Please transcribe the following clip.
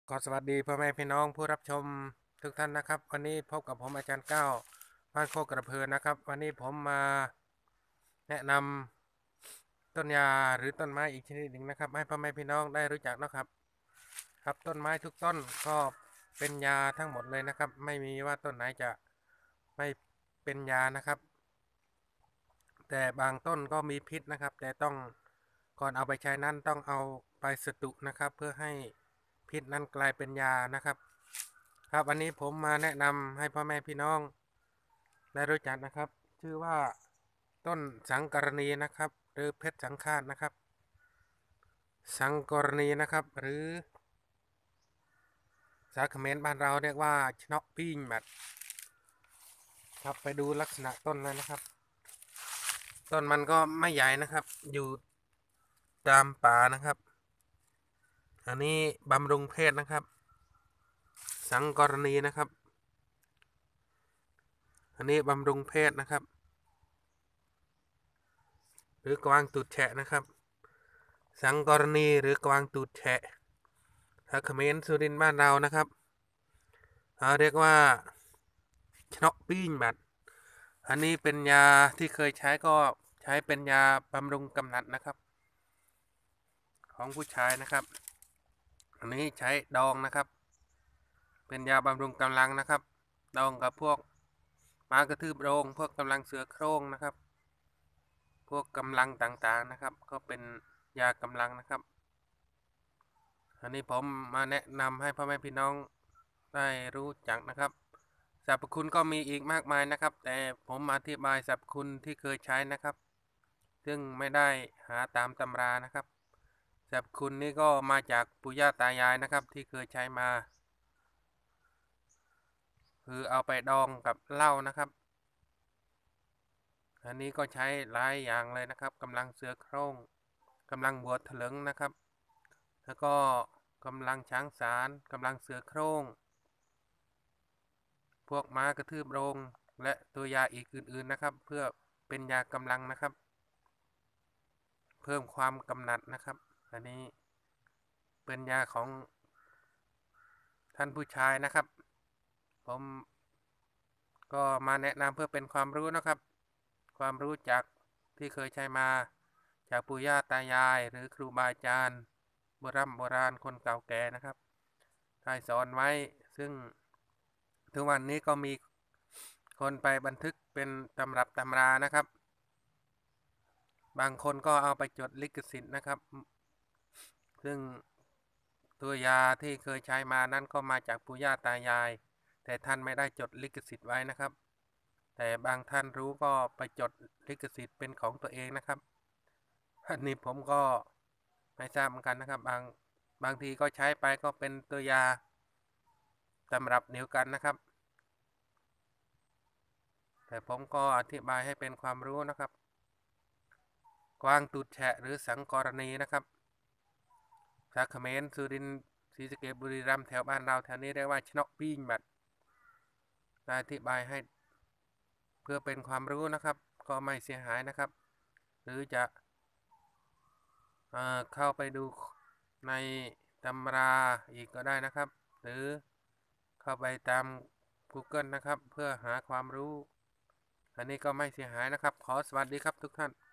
ก็สวัสดีพ่อแม่พี่น้องผู้รับชมทุกท่านนะครับวันนี้พบกับผมอาจารย์ก้าวบ้านโคกกระเพอนะครับวันนี้ผมมาแนะนำต้นยาหรือต้นไม้อีกชนิดหนึ่งนะครับให้พ่อแม่พี่น้องได้รู้จักนะครับต้นไม้ทุกต้นก็เป็นยาทั้งหมดเลยนะครับไม่มีว่าต้นไหนจะไม่เป็นยานะครับแต่บางต้นก็มีพิษนะครับแต่ต้องก่อนเอาไปใช้นั้นต้องเอาไปสตุนะครับเพื่อให้พิษนั้นกลายเป็นยานะครับวันนี้ผมมาแนะนำให้พ่อแม่พี่น้องได้รู้จักนะครับชื่อว่าต้นสังกรณีนะครับหรือเพชรสังฆาตนะครับสังกรณีนะครับหรือสาเขมรบ้านเราเรียกว่าชนกปิ้งแบบครับไปดูลักษณะต้นเลยนะครับต้นมันก็ไม่ใหญ่นะครับอยู่ตามป่านะครับอันนี้บำรุงเพศนะครับสังกรณีนะครับอันนี้บำรุงเพศนะครับหรือกวางตูดแฉะนะครับสังกรณีหรือกวางตูดแฉะถ้าเขมรสุรินทร์บ้านเรานะครับเรียกว่าชนกปิ้งแบบอันนี้เป็นยาที่เคยใช้ก็ใช้เป็นยาบำรุงกำนัดนะครับของผู้ชายนะครับอันนี้ใช้ดองนะครับเป็นยาบำรุงกำลังนะครับดองกับพวกม้ากระทืบโรงพวกกำลังเสือโคร่งนะครับพวกกำลังต่างๆนะครับก็เป็นยากำลังนะครับอันนี้ผมมาแนะนำให้พ่อแม่พี่น้องได้รู้จักนะครับสรรพคุณก็มีอีกมากมายนะครับแต่ผมอธิบายสรรพคุณที่เคยใช้นะครับซึ่งไม่ได้หาตามตำรานะครับสรรพคุณนี้ก็มาจากปู่ย่าตายายนะครับที่เคยใช้มาคือเอาไปดองกับเหล้านะครับอันนี้ก็ใช้หลายอย่างเลยนะครับกำลังเสือโคร่งกำลังบัวถลึงนะครับแล้วก็กำลังช้างสารกำลังเสือโคร่งพวกม้ากระทืบโรงและตัวยาอีกอื่นๆนะครับเพื่อเป็นยากำลังนะครับเพิ่มความกำหนัดนะครับอันนี้เป็นยาของท่านผู้ชายนะครับผมก็มาแนะนำเพื่อเป็นความรู้นะครับความรู้จากที่เคยใช้มาจากปู่ย่าตายายหรือครูบาอาจารย์โบราณคนเก่าแก่นะครับได้สอนไว้ซึ่งทุกวันนี้ก็มีคนไปบันทึกเป็นตำรับตำรานะครับบางคนก็เอาไปจดลิขสิทธิ์นะครับซึ่งตัวยาที่เคยใช้มานั้นก็มาจากปู่ย่าตายายแต่ท่านไม่ได้จดลิขสิทธิ์ไว้นะครับแต่บางท่านรู้ก็ไปจดลิขสิทธิ์เป็นของตัวเองนะครับอันนี้ผมก็ไม่ทราบเหมือนกันนะครับบางทีก็ใช้ไปก็เป็นตัวยาตำรับเดียวกันนะครับแต่ผมก็อธิบายให้เป็นความรู้นะครับกวางตูดแฉะหรือสังกรณีนะครับสาเขมรสุรินทร์ศรีสะเกษบุรีรัมย์แถวบ้านเราแถวนี้เรียกว่าชนกปิ้งแบบอธิบายให้เพื่อเป็นความรู้นะครับก็ไม่เสียหายนะครับหรือจะเข้าไปดูในตำราอีกก็ได้นะครับหรือเข้าไปตาม Google นะครับเพื่อหาความรู้อันนี้ก็ไม่เสียหายนะครับขอสวัสดีครับทุกท่าน